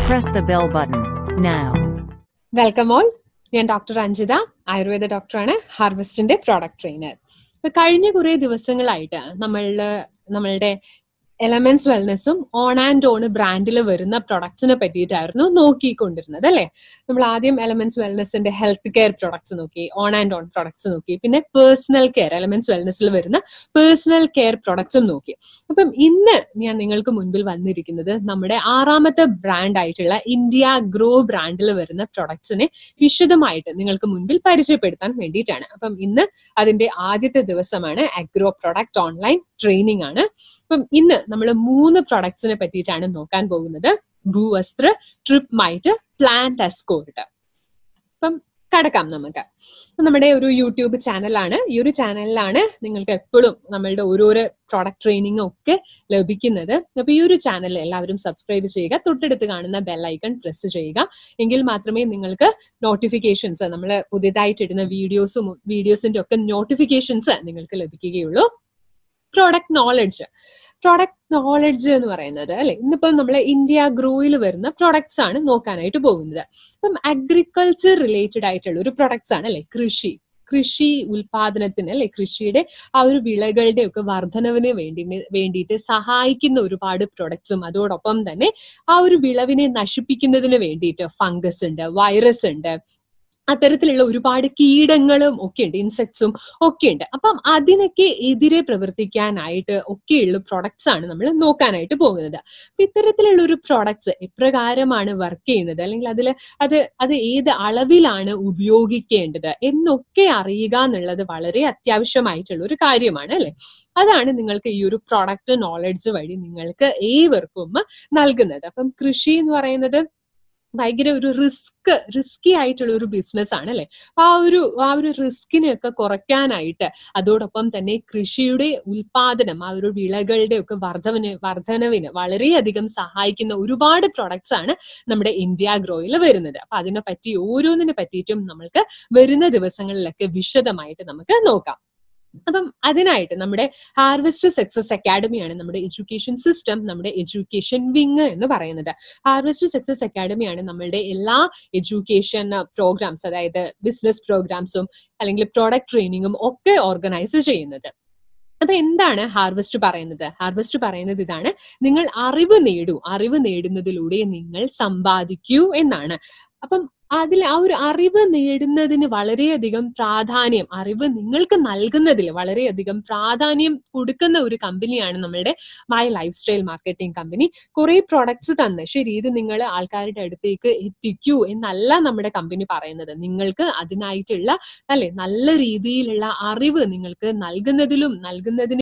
Press the bell button now. Welcome all. ഞാൻ doctor Anjitha, Ayurveda ഡോക്ടറാണ്, ഹാർവെസ്റ്റിന്റെ പ്രോഡക്റ്റ് ട്രെയിനർ. ഇപ്പൊ കഴിഞ്ഞ കുറെ ദിവസങ്ങളായിട്ട് നമ്മളുടെ എലമെന്റ്സ് വെൽനെസ്സും ഓൺ ആൻഡ് ഓൺ ബ്രാൻഡിൽ വരുന്ന പ്രൊഡക്ട്സിനെ പറ്റിയിട്ടായിരുന്നു നോക്കിക്കൊണ്ടിരുന്നത് അല്ലെ. നമ്മൾ ആദ്യം എലമെന്റ്സ് വെൽനെസിന്റെ ഹെൽത്ത് കെയർ പ്രൊഡക്ട്സ് നോക്കി, ഓൺ ആൻഡ് ഓൺ പ്രൊഡക്ട്സ് നോക്കി, പിന്നെ പേഴ്സണൽ കെയർ, എലമെന്റ്സ് വെൽനെസ്സിൽ വരുന്ന പേഴ്സണൽ കെയർ പ്രൊഡക്ട്സും നോക്കി. അപ്പം ഇന്ന് ഞാൻ നിങ്ങൾക്ക് മുൻപിൽ വന്നിരിക്കുന്നത് നമ്മുടെ 6ാമത്തെ ബ്രാൻഡ് ആയിട്ടുള്ള ഇന്ത്യ ഗ്രോ ബ്രാൻഡിൽ വരുന്ന പ്രൊഡക്ട്സിനെ വിശദമായിട്ട് നിങ്ങൾക്ക് മുൻപിൽ പരിചയപ്പെടുത്താൻ വേണ്ടിയിട്ടാണ്. അപ്പം ഇന്ന് അതിന്റെ ആദ്യത്തെ ദിവസമാണ്. അഗ്രോ പ്രൊഡക്റ്റ് ഓൺലൈൻ ട്രെയിനിങ് ആണ്. അപ്പം ഇന്ന് നമ്മൾ 3 പ്രൊഡക്ട്സിനെ പറ്റിയിട്ടാണ് നോക്കാൻ പോകുന്നത്. Bhoovastra, trip mite, plant escort. അപ്പം കടക്കാം നമുക്ക്. നമ്മുടെ ഒരു യൂട്യൂബ് ചാനലാണ്. ഈ ഒരു ചാനലിലാണ് നിങ്ങൾക്ക് എപ്പോഴും നമ്മളുടെ ഓരോരോ പ്രോഡക്റ്റ് ട്രെയിനിങ് ഒക്കെ ലഭിക്കുന്നത്. അപ്പൊ ഈ ഒരു ചാനൽ എല്ലാവരും സബ്സ്ക്രൈബ് ചെയ്യുക, തൊട്ടടുത്ത് കാണുന്ന ബെൽ ഐക്കൺ പ്രസ് ചെയ്യുക. എങ്കിൽ മാത്രമേ നിങ്ങൾക്ക് നോട്ടിഫിക്കേഷൻസ്, നമ്മൾ പുതിയതായിട്ടിടുന്ന വീഡിയോസിന്റെ ഒക്കെ നോട്ടിഫിക്കേഷൻസ് നിങ്ങൾക്ക് ലഭിക്കുകയുള്ളൂ. പ്രോഡക്റ്റ് നോളജ് എന്ന് പറയുന്നത് അല്ലെ, ഇന്നിപ്പോ നമ്മളെ ഇന്ത്യ ഗ്രോയിൽ വരുന്ന പ്രൊഡക്ട്സ് ആണ് നോക്കാനായിട്ട് പോകുന്നത്. അപ്പം അഗ്രികൾച്ചർ റിലേറ്റഡ് ആയിട്ടുള്ള ഒരു പ്രൊഡക്ട്സ് ആണ് അല്ലെ. കൃഷി ഉൽപാദനത്തിന് അല്ലെ, കൃഷിയുടെ ആ ഒരു വിളകളുടെ ഒക്കെ വർധനവിന് വേണ്ടിയിട്ട് സഹായിക്കുന്ന ഒരുപാട് പ്രൊഡക്ട്സും, അതോടൊപ്പം തന്നെ ആ ഒരു വിളവിനെ നശിപ്പിക്കുന്നതിന് വേണ്ടിയിട്ട് ഫംഗസ് ഉണ്ട്, വൈറസ് ഉണ്ട്, അത്തരത്തിലുള്ള ഒരുപാട് കീടങ്ങളും ഒക്കെ ഉണ്ട്, ഇൻസെക്ട്സും ഒക്കെ ഉണ്ട്. അപ്പം അതിനൊക്കെ എതിരെ പ്രവർത്തിക്കാനായിട്ട് ഒക്കെയുള്ള പ്രൊഡക്ട്സ് ആണ് നമ്മൾ നോക്കാനായിട്ട് പോകുന്നത്. അപ്പൊ ഇത്തരത്തിലുള്ള ഒരു പ്രൊഡക്ട്സ് എപ്രകാരമാണ് വർക്ക് ചെയ്യുന്നത്, അല്ലെങ്കിൽ അത് ഏത് അളവിലാണ് ഉപയോഗിക്കേണ്ടത് എന്നൊക്കെ അറിയുക എന്നുള്ളത് വളരെ അത്യാവശ്യമായിട്ടുള്ള ഒരു കാര്യമാണ് അല്ലെ. അതാണ് നിങ്ങൾക്ക് ഈ ഒരു പ്രൊഡക്റ്റ് നോളജ് വഴി നിങ്ങൾക്ക് ഏവർക്കും നൽകുന്നത്. അപ്പം കൃഷി എന്ന് പറയുന്നത് ഭയങ്കര ഒരു റിസ്കി ആയിട്ടുള്ള ഒരു ബിസിനസ് ആണ് അല്ലെ. ആ ഒരു റിസ്കിനെയൊക്കെ കുറയ്ക്കാനായിട്ട്, അതോടൊപ്പം തന്നെ കൃഷിയുടെ ഉൽപാദനം, ആ ഒരു വിളകളുടെ ഒക്കെ വർധനവിന് വളരെയധികം സഹായിക്കുന്ന ഒരുപാട് പ്രൊഡക്ട്സ് ആണ് നമ്മുടെ ഇന്ത്യ ഗ്രോയിൽ വരുന്നത്. അപ്പൊ അതിനെ പറ്റി ഓരോന്നിനെ പറ്റിയിട്ടും നമ്മൾക്ക് വരുന്ന ദിവസങ്ങളിലൊക്കെ വിശദമായിട്ട് നമുക്ക് നോക്കാം. അപ്പം അതിനായിട്ട് നമ്മുടെ ഹാർവെസ്റ്റ് സക്സസ് അക്കാഡമിയാണ് നമ്മുടെ എഡ്യൂക്കേഷൻ സിസ്റ്റം, നമ്മുടെ എഡ്യൂക്കേഷൻ വിങ് എന്ന് പറയുന്നത്. ഹാർവെസ്റ്റ് സക്സസ് അക്കാഡമിയാണ് നമ്മളുടെ എല്ലാ എഡ്യൂക്കേഷൻ പ്രോഗ്രാംസ്, അതായത് ബിസിനസ് പ്രോഗ്രാംസും അല്ലെങ്കിൽ പ്രോഡക്റ്റ് ട്രെയിനിങ്ങും ഒക്കെ ഓർഗനൈസ് ചെയ്യുന്നത്. അപ്പൊ എന്താണ് ഹാർവെസ്റ്റ് പറയുന്നത്? ഹാർവെസ്റ്റ് പറയുന്നത് ഇതാണ്: നിങ്ങൾ അറിവ് നേടുന്നതിലൂടെ നിങ്ങൾ സമ്പാദിക്കൂ എന്നാണ്. അപ്പം അതിൽ ആ ഒരു അറിവ് നേടുന്നതിന് വളരെയധികം പ്രാധാന്യം, അറിവ് നിങ്ങൾക്ക് നൽകുന്നതിൽ വളരെയധികം പ്രാധാന്യം കൊടുക്കുന്ന ഒരു കമ്പനിയാണ് നമ്മളുടെ my lifestyle marketing company. കുറെ പ്രൊഡക്ട്സ് തന്ന് ശരി ഇത് നിങ്ങൾ ആൾക്കാരുടെ അടുത്തേക്ക് എത്തിക്കൂ എന്നല്ല നമ്മുടെ കമ്പനി പറയുന്നത്. നിങ്ങൾക്ക് അതിനായിട്ടുള്ള അല്ലെ നല്ല രീതിയിലുള്ള അറിവ് നിങ്ങൾക്ക് നൽകുന്നതിന്